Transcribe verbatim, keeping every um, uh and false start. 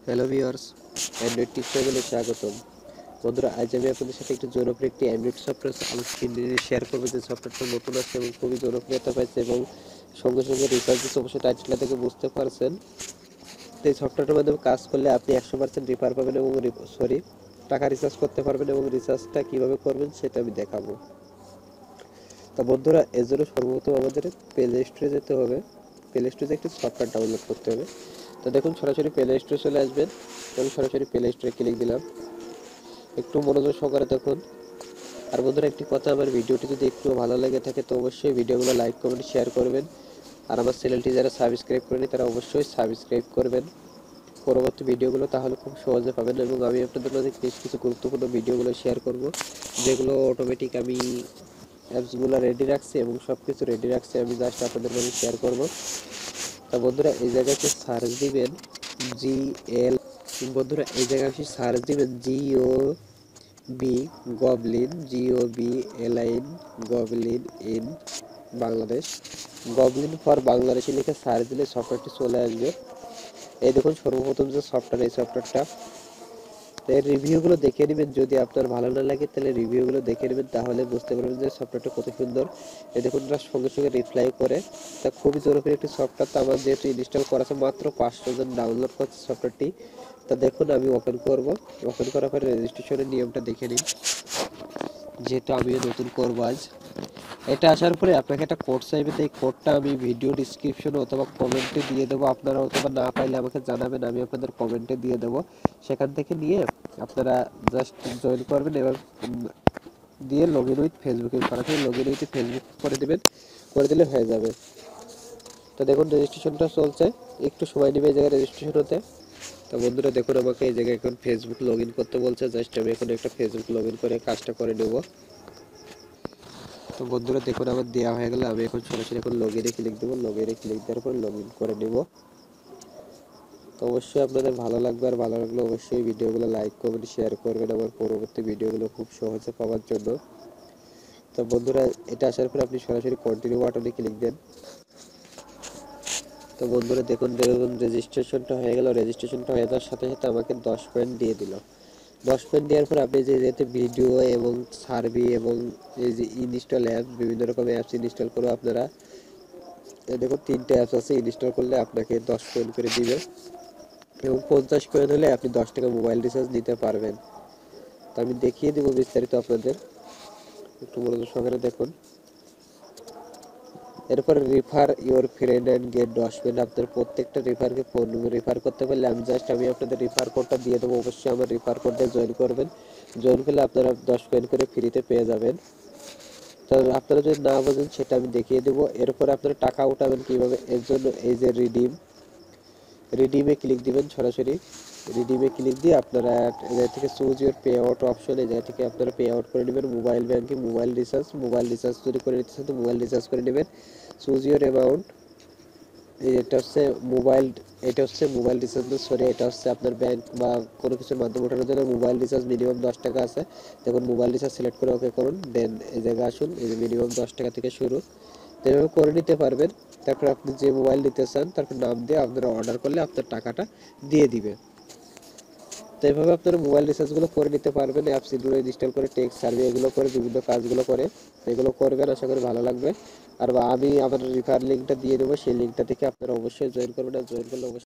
Hello viewers, Android tips চ্যানেলে স্বাগতম। বন্ধুরা, আজ আমি আপনাদের সাথে একটি জনপ্রিয় একটি অ্যান্ড্রয়েড সফটওয়্যার শেয়ার করবো, যে সফটওয়্যারটা নতুন আছে এবং খুবই জনপ্রিয়তা পাইছে এবং সঙ্গে সঙ্গে রিচার্জ দিতে অবশ্যই টাইটেলটা থেকে বুঝতে পারছেন। তো এই সফটওয়্যারটার মাধ্যমে কাজ করলে আপনি একশো পার্সেন্ট রিফার পাবেন এবং সরি টাকা রিচার্জ করতে পারবেন এবং রিচার্জটা কীভাবে করবেন সেটা আমি দেখাবো। তা বন্ধুরা, এর জন্য সর্বপ্রথম আমাদের প্লে স্টোরে যেতে হবে। প্লে স্টোরে একটি সফটওয়্যার ডাউনলোড করতে হবে। তো দেখুন, সরাসরি প্লে স্টোরে চলে আসবেন। আমি সরাসরি প্লে স্টোরে ক্লিক দিলাম। একটু মনোযোগ সহকারে দেখুন। আর বন্ধুরা, একটি কথা, আমার ভিডিওটি যদি একটু ভালো লেগে থাকে তো অবশ্যই ভিডিওগুলো লাইক কমেন্ট শেয়ার করবেন। আর আমার চ্যানেলটি যারা সাবস্ক্রাইব করেনি তারা অবশ্যই সাবস্ক্রাইব করবেন পরবর্তী ভিডিওগুলো, তাহলে খুব সহজে পাবেন। এবং আমি আপনাদের মাঝে বেশ কিছু গুরুত্বপূর্ণ ভিডিওগুলো শেয়ার করব, যেগুলো অটোমেটিক আমি অ্যাপসগুলো রেডি রাখছি এবং সব কিছু রেডি রাখছি, আমি জাস্ট আপনাদের মাঝে শেয়ার করব। তা বন্ধুরা, এই জায়গাতে সার্চ দিবেন জি এল বন্ধুরা এই জায়গায় আপনি সার্চ দিবেন Jio B goblin, Jio B alien goblin in Bangladesh, goblin for বাংলাদেশে লিখে সার্চ দিলে সফটওয়্যারটি চলে আসবে। এই দেখুন, সর্বপ্রথম যে সফটওয়্যার, এই সফটওয়্যারটা এর রিভিউগুলো দেখে নেবেন। যদি আপনার ভালো না লাগে তাহলে রিভিউগুলো দেখে নেবেন, তাহলে বুঝতে পারবেন যে সফটওয়্যারটা কত সুন্দর। এই দেখুন, তার সঙ্গে সঙ্গে রিপ্লাই করে। তা খুবই জনপ্রিয় একটি সফটওয়্যার। তা আমার যেহেতু ইনস্টল করা আছে, মাত্র পাঁচশো জন ডাউনলোড করছে সফটওয়্যারটি। তা দেখুন, আমি ওপেন করব। ওপেন করার পরে রেজিস্ট্রেশনের নিয়মটা দেখে নিন, যেহেতু আমিও নতুন করব আজ। এটা আসার পরে আপনাকে একটা কোড চাইবে। তো এই কোডটা আমি ভিডিও ডিসক্রিপশনে অথবা কমেন্টে দিয়ে দেবো। আপনারা অথবা না পাইলে আমাকে জানাবেন, আমি আপনাদের কমেন্টে দিয়ে দেবো। সেখান থেকে নিয়ে আপনারা জাস্ট জয়েন করবেন। এবার দিয়ে লগ ইন উইথ ফেসবুকে সরাসরি লগ ইন উইথ ফেসবুক করে দেবেন, করে দিলে হয়ে যাবে। তো দেখুন, রেজিস্ট্রেশনটা চলছে, একটু সময় নেবে এই জায়গায় রেজিস্ট্রেশন হতে। তো বন্ধুরা দেখুন, আমাকে এই জায়গায় এখন ফেসবুক লগ ইন করতে বলছে। জাস্ট আমি এখন একটা ফেসবুক লগ ইন করে কাজটা করে নেব। তো বন্ধুরা দেখুন, আমার দেওয়া হয়ে গেলে আমি এখন সরাসরি এখন লগ ইনে ক্লিক দেবো। লগ ইনে ক্লিক দেওয়ার পর লগ ইন করে নেব। তো অবশ্যই আপনাদের ভালো লাগবে, আর ভালো লাগলে অবশ্যই ভিডিওগুলো লাইক কমেন্ট শেয়ার করবেন আমার পরবর্তী ভিডিওগুলো খুব সহজে পাওয়ার জন্য। তো বন্ধুরা, এটা আসার পর আপনি সরাসরি কন্টিনিউ বাটনে ক্লিক দেন। তো বন্ধুরা দেখুন, দেখুন রেজিস্ট্রেশনটা হয়ে গেল। রেজিস্ট্রেশনটা হয়ে যাওয়ার সাথে সাথে আমাকে দশ পয়েন্ট দিয়ে দিল। দশ পয়েন্ট দেওয়ার পর আপনি যে যেহেতু ভিডিও এবং সার্ভে এবং এই যে ইনস্টল অ্যাপ, বিভিন্ন রকম অ্যাপস ইনস্টল করে আপনারা, দেখুন তিনটে অ্যাপস আছে, ইনস্টল করলে আপনাকে দশ পয়েন্ট করে দিবে এবং পঞ্চাশ পয়েন্ট হলে আপনি দশ টাকা মোবাইল রিচার্জ নিতে পারবেন। তো আমি দেখিয়ে দেবো বিস্তারিত আপনাদের, একটু মনোযোগ সহকারে দেখুন। এরপর refer your friend and get দশ পয়েন্ট। আপনার প্রত্যেকটা রিফারকে ফোন রিফার করতে পারলে আমি জাস্ট আমি আপনাদের রিফার কোডটা দিয়ে দেবো। অবশ্যই আমার রিফার কোডটা জয়েন করবেন। জয়েন করলে আপনারা দশ পয়েন্ট করে ফ্রিতে পেয়ে যাবেন। তো আপনারা যদি না বোঝেন সেটা আমি দেখিয়ে দেবো। এরপর আপনারা টাকা উঠাবেন কীভাবে, এর জন্য এই যে রিডিম, রিডিমে ক্লিক দিবেন। সরাসরি রিডিমে ক্লিক দিয়ে আপনারা এই জায়গা থেকে choose your pay out option, এই জায়গা থেকে আপনারা পে আউট করে নেবেন। Mobile banking, mobile recharge, mobile recharge যদি করে নিতে চান তো মোবাইল রিচার্জ করে নেবেন। চুজ ইউর অ্যামাউন্ট, এটা হচ্ছে মোবাইল, এটা হচ্ছে মোবাইল রিচার্জ, সরি এটা হচ্ছে আপনার ব্যাংক বা কোনো কিছুর মাধ্যমে ওঠানোর জন্য মোবাইল রিচার্জ মিনিমাম দশ টাকা আছে। দেখুন মোবাইল রিচার্জ সিলেক্ট করে ওকে করুন, দেন এই জায়গায় আসুন। এই যে মিনিমাম দশ টাকা থেকে শুরু, এভাবে করে নিতে পারবেন। তারপর আপনি যে মোবাইল নিতে চান তারপর নাম দিয়ে আপনারা অর্ডার করলে আপনার টাকাটা দিয়ে দিবে। তো এইভাবে আপনারা মোবাইল রিচার্জগুলো করে নিতে পারবেন, অ্যাপসগুলো ইনস্টল করে, টেক্সট সার্ভে এগুলো করে, বিভিন্ন কাজগুলো করে। এগুলো করবেন, আশা করি ভালো লাগবে। আর আমি আমার রিফার লিঙ্কটা দিয়ে দেবো, সেই লিঙ্কটা থেকে আপনারা অবশ্যই জয়েন করবেন। আর জয়েন করলে অবশ্যই